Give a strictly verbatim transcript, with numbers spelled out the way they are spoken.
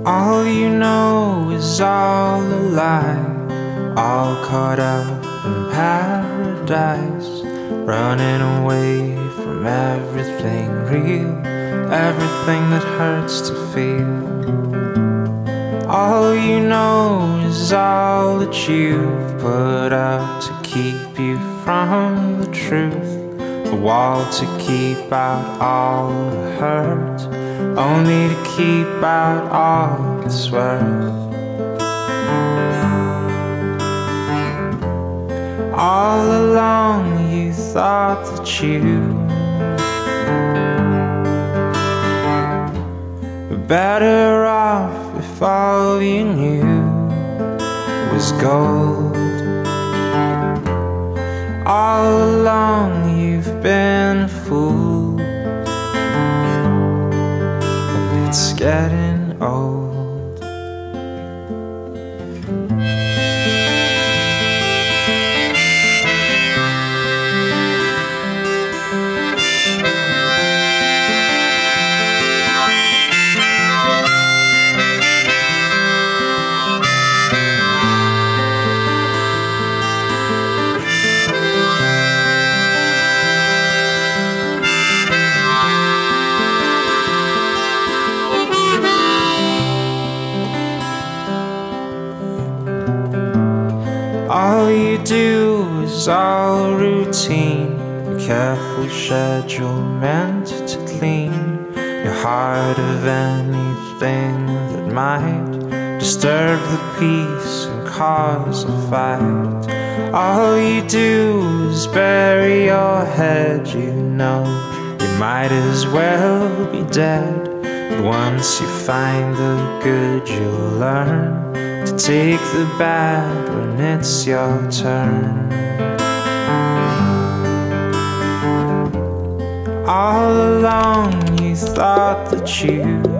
All you know is all a lie, all caught up in paradise, running away from everything real, everything that hurts to feel. All you know is all that you've put up to keep you from the truth, a wall to keep out all the hurt, only to keep out all that's worth. All along you thought that you were better off if all you knew was gold. All along you've been a fool, and it's getting old. All you do is all routine, a careful schedule meant to clean your heart of anything that might disturb the peace and cause a fight. All you do is bury your head, you know you might as well be dead. But once you find the good, you'll learn to take the bad when it's your turn. All along you thought that you